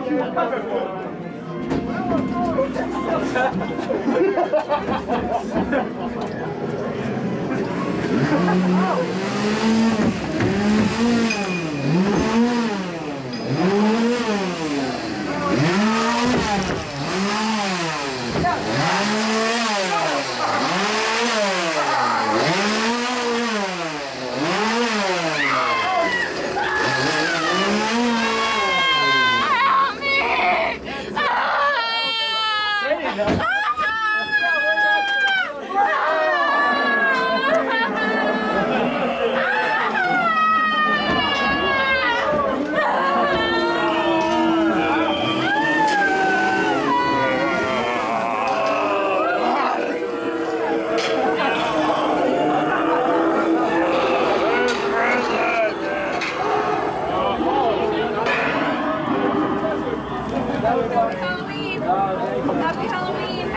Halloween! Happy Halloween!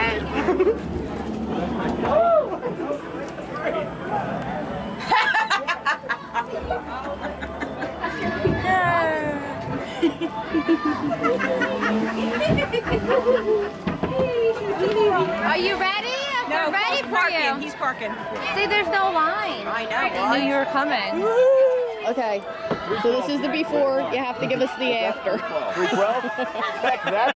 Are you ready? No, We're ready for parking. you. He's parking. See, there's no line. I know. I knew you were coming. Okay, so this is the before. You have to give us the after. 312? Heck, that.